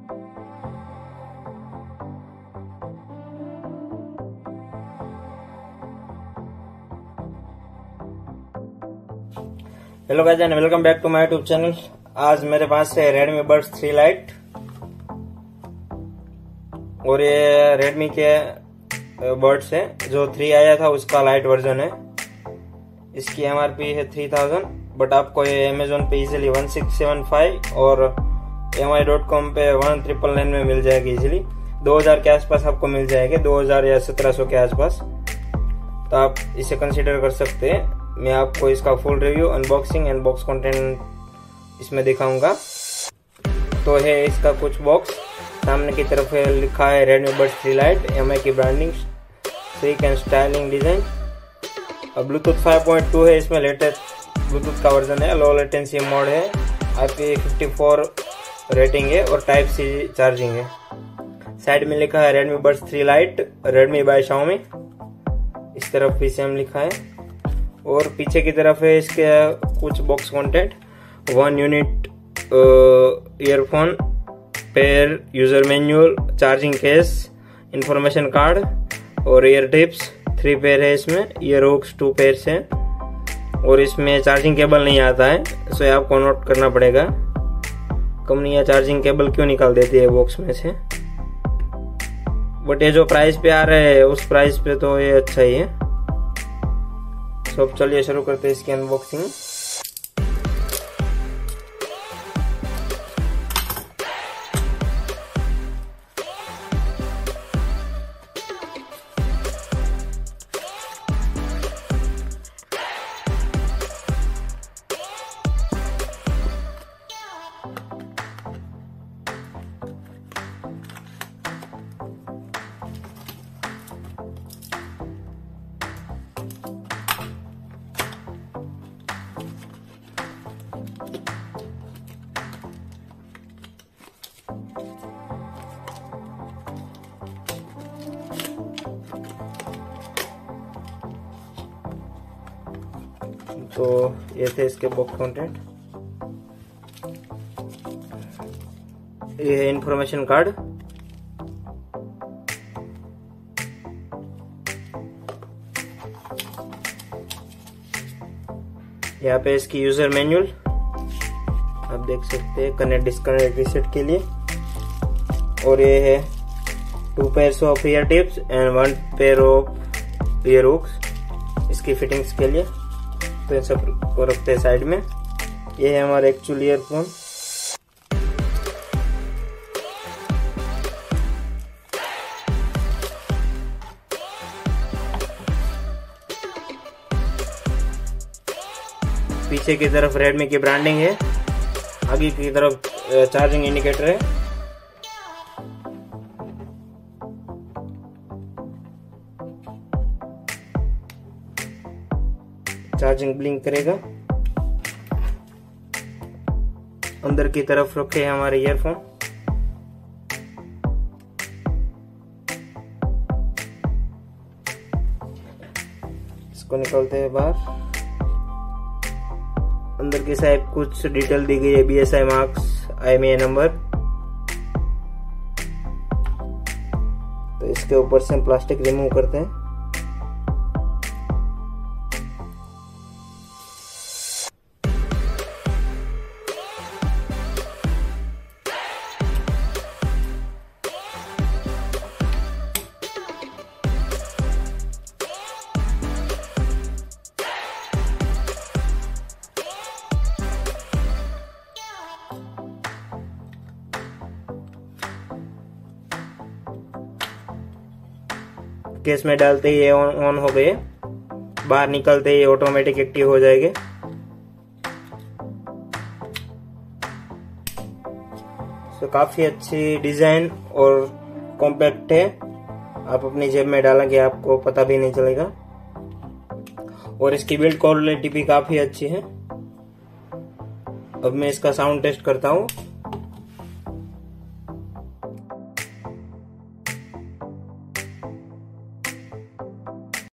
Hello guys and welcome back to my YouTube channel. आज मेरे पास है Redmi Buds 3 Lite और ये Redmi के बर्ड्स है। जो 3 आया था उसका लाइट वर्जन है। इसकी MRP है 3000, बट आपको ये Amazon पे इजीली 1675 और mi.com पे 1999 में मिल जाएगी इजीली। 2000 के आसपास आपको मिल जाएगी, 2000 या 1700 के आसपास, तो आप इसे कंसीडर कर सकते हैं। मैं आपको इसका full review, unboxing and box content इसमें दिखाऊंगा। तो है इसका कुछ बॉक्स। सामने की तरफ है लिखा है Redmi Buds 3 Lite, MI की branding, sleek and styling design. Bluetooth 5.2 है, इसमें लेटेस्ट ब्लूटूथ का वर्जन है। लो लेटेंसी मोड है, IP54 रेटिंग है और टाइप सी चार्जिंग है। साइड में लिखा है Redmi Buds 3 Lite, Redmi by Xiaomi, इस तरफ भी सेम लिखा है। और पीछे की तरफ है इसके कुछ box content, 1 unit earphone, pair, user manual, charging case, information card और ईयर टिप्स। 3 पेयर है इसमें, ईयर हुक्स 2 पेयर है और इसमें चार्जिंग केबल नहीं आता है, सो ये आपको नोट करना पड़ेगा। कंपनी चार्जिंग केबल क्यों निकाल देती है बॉक्स में से, बट ये जो प्राइस पे आ रहा है उस प्राइस पे तो ये अच्छा ही है। तो अब चलिए शुरू करते हैं इसकी अनबॉक्सिंग। तो ये थे इसके बॉक्स कंटेंट। ये है इंफॉर्मेशन कार्ड, यहाँ पे इसकी यूजर मैनुअल आप देख सकते हैं, कनेक्ट डिस्कनेक्ट रीसेट के लिए। और ये है 2 pairs of ear tips and 1 pair of ear hooks इसकी फिटिंग्स के लिए। तो ये सब को रखते हैं साइड में। ये है हमारा एक्चुअल ईयरफोन। पीछे की तरफ Redmi की ब्रांडिंग है, आगे की तरफ चार्जिंग इंडिकेटर है। चार्जिंग ब्लिंक करेगा। अंदर की तरफ रखे हैं हमारे ईयरफोन। इसको निकालते हैं बाहर। अंदर की साइड कुछ डिटेल दी गई है, BSI मार्क्स, IMEI नंबर। तो इसके ऊपर से हम प्लास्टिक रिमूव करते हैं। केस में डालते ही ये ऑन हो गए, बाहर निकलते ही ऑटोमेटिक एक्टिव हो जाएंगे। तो काफी अच्छी डिजाइन और कॉम्पैक्ट है, आप अपनी जेब में डालेंगे आपको पता भी नहीं चलेगा। और इसकी बिल्ड क्वालिटी भी काफी अच्छी है। अब मैं इसका साउंड टेस्ट करता हूँ।